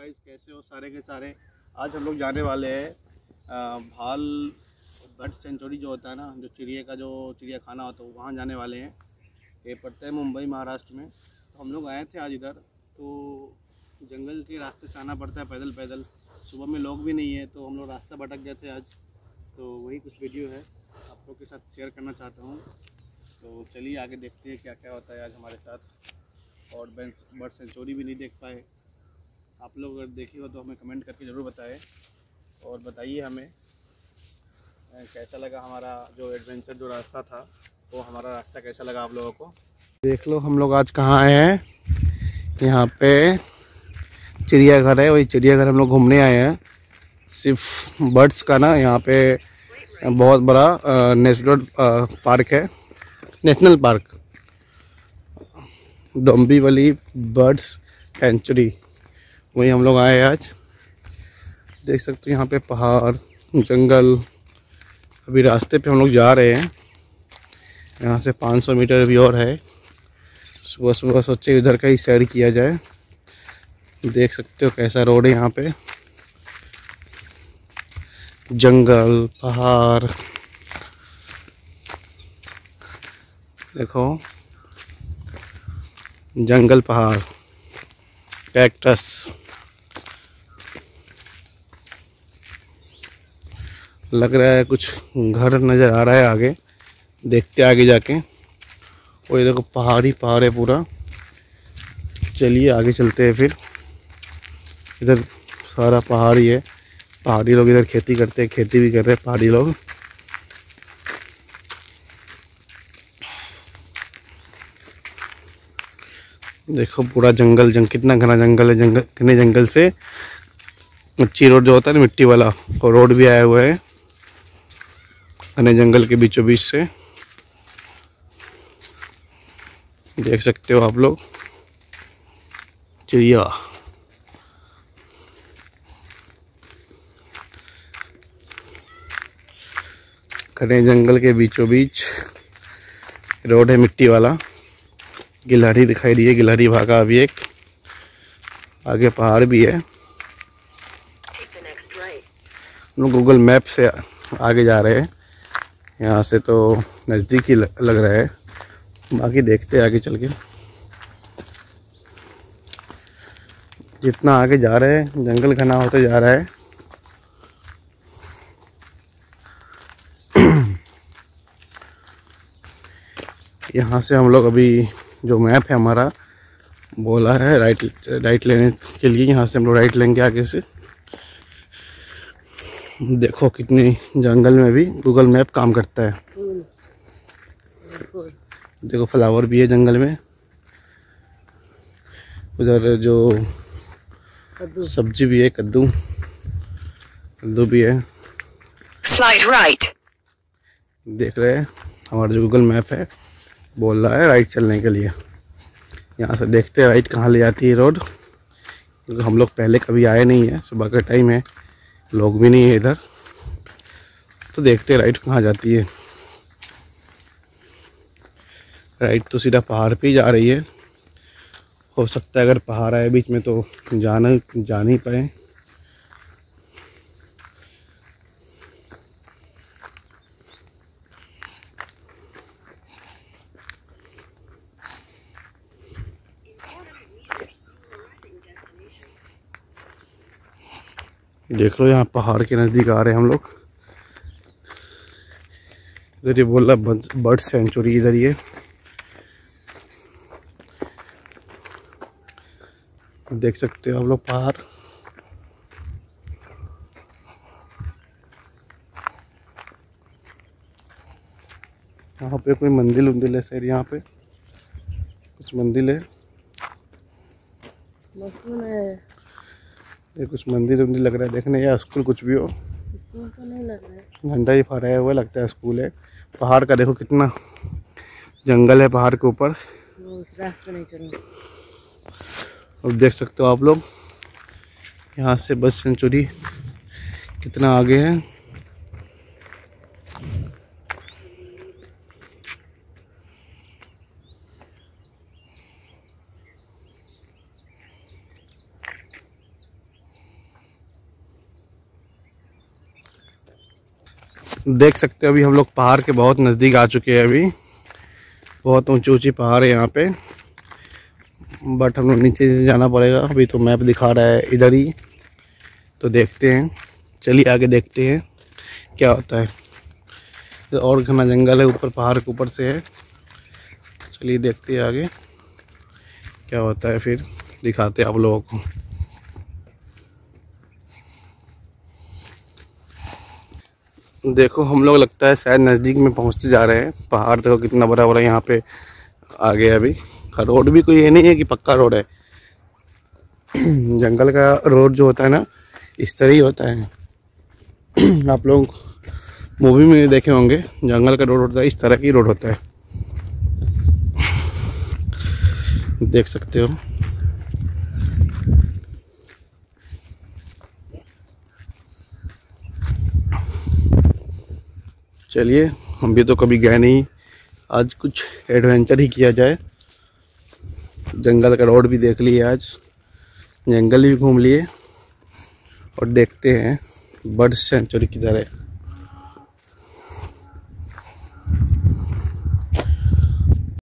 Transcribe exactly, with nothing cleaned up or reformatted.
Guys, कैसे हो सारे के सारे। आज हम लोग जाने वाले हैं अ, भाल बर्ड सेंचुरी जो होता है ना, जो चिड़िया का जो चिड़िया खाना होता है वहाँ जाने वाले हैं। ये पड़ता है मुंबई महाराष्ट्र में। तो हम लोग आए थे आज इधर, तो जंगल के रास्ते से आना पड़ता है पैदल पैदल। सुबह में लोग भी नहीं है तो हम लोग रास्ता भटक गए थे आज। तो वही कुछ वीडियो है आप लोग के साथ शेयर करना चाहता हूँ। तो चलिए आगे देखते हैं क्या क्या होता है आज हमारे साथ। और बर्ड सेंचुरी भी नहीं देख पाए। आप लोग अगर देखे हो तो हमें कमेंट करके ज़रूर बताएं और बताइए हमें कैसा लगा हमारा जो एडवेंचर, जो रास्ता था वो हमारा रास्ता कैसा लगा आप लोगों को। देख लो हम लोग आज कहाँ आए हैं। यहाँ पे चिड़ियाघर है, वही चिड़ियाघर हम लोग घूमने आए हैं। सिर्फ बर्ड्स का ना, यहाँ पे बहुत बड़ा नेशनल पार्क है, national park Dombivli birds sanctuary, वही हम लोग आए हैं आज। देख सकते हो यहाँ पे पहाड़, जंगल। अभी रास्ते पे हम लोग जा रहे हैं, यहाँ से पाँच सौ मीटर भी और है। सुबह सुबह सोचे इधर का ही सैर किया जाए। देख सकते हो कैसा रोड है यहाँ पे, जंगल पहाड़। देखो जंगल पहाड़ कैक्टस। लग रहा है कुछ घर नज़र आ रहा है आगे, देखते आगे जाके। और ये देखो पहाड़ी पहाड़ है पूरा। चलिए आगे चलते हैं फिर। इधर सारा पहाड़ी है, पहाड़ी लोग इधर खेती करते हैं, खेती भी कर रहे हैं पहाड़ी लोग। देखो पूरा जंगल, जंग कितना घना जंगल है। जंगल, घने जंगल से मिट्टी रोड जो होता है ना, मिट्टी वाला, और रोड भी आया हुआ है घने जंगल के बीचों बीच से। देख सकते हो आप लोग चिड़िया। घने जंगल के बीचों बीच रोड है मिट्टी वाला। गिलहरी दिखाई दी है, गिलहरी भागा अभी एक। आगे पहाड़ भी है। हम लोग गूगल मैप से आगे जा रहे हैं, यहाँ से तो नज़दीक ही लग रहा है। बाकी देखते हैं आगे चल के। जितना आगे जा रहे हैं जंगल घना होते जा रहा है। यहाँ से हम लोग अभी, जो मैप है हमारा बोला है राइट राइट लेने के लिए, यहाँ से हम लोग राइट लेंगे आगे से। देखो कितनी जंगल में भी गूगल मैप काम करता है। देखो फ्लावर भी है जंगल में। उधर जो सब्जी भी है, कद्दू कद्दू भी है। Slide right. देख रहे हैं हमारा जो गूगल मैप है बोल रहा है राइट चलने के लिए। यहाँ से देखते हैं राइट कहाँ ले जाती है रोड, क्योंकि हम लोग पहले कभी आए नहीं है। सुबह का टाइम है, लोग भी नहीं है इधर, तो देखते हैं राइट कहाँ जाती है। राइट तो सीधा पहाड़ पे ही जा रही है। हो सकता है अगर पहाड़ आए बीच में तो जाना जा नहीं पाए। देख लो यहाँ पहाड़ के नज़दीक आ रहे हैं हम लोग। इधर ये बोल रहा बर्ड सेंचुरी, इधर ये देख सकते हो आप लोग पहाड़। यहाँ पे कोई मंदिर उंदिर है शायद, यहाँ पे कुछ मंदिर है। ये कुछ मंदिर उंदिर लग रहा है देखने, या स्कूल कुछ भी हो। स्कूल तो नहीं लग रहा है, झंडा ही फहराया हुआ लगता है स्कूल है। पहाड़ का देखो कितना जंगल है पहाड़ के ऊपर। उस रास्ते नहीं चलना। अब देख सकते हो आप लोग यहाँ से बर्ड सेंचुरी कितना आगे है। देख सकते हो अभी हम लोग पहाड़ के बहुत नज़दीक आ चुके हैं। अभी बहुत ऊंची ऊंची पहाड़ है यहाँ पे, बट हम लोग नीचे से जाना पड़ेगा। अभी तो मैप दिखा रहा है इधर ही, तो देखते हैं, चलिए आगे देखते हैं क्या होता है। तो और घना जंगल है, ऊपर पहाड़ के ऊपर से है। चलिए देखते हैं आगे क्या होता है, फिर दिखाते हैं आप लोगों को। देखो हम लोग लगता है शायद नज़दीक में पहुंचते जा रहे हैं। पहाड़ देखो कितना बड़ा बड़ा यहाँ पे आ गया। अभी रोड भी कोई ये नहीं है कि पक्का रोड है। जंगल का रोड जो होता है ना, इस तरह ही होता है। आप लोग मूवी में देखे होंगे, जंगल का रोड होता है, इस तरह की रोड होता है, देख सकते हो। चलिए, हम भी तो कभी गए नहीं, आज कुछ एडवेंचर ही किया जाए। जंगल का रोड भी देख लिए, आज जंगल भी घूम लिए, और देखते हैं बर्ड सेंचुरी की तरह।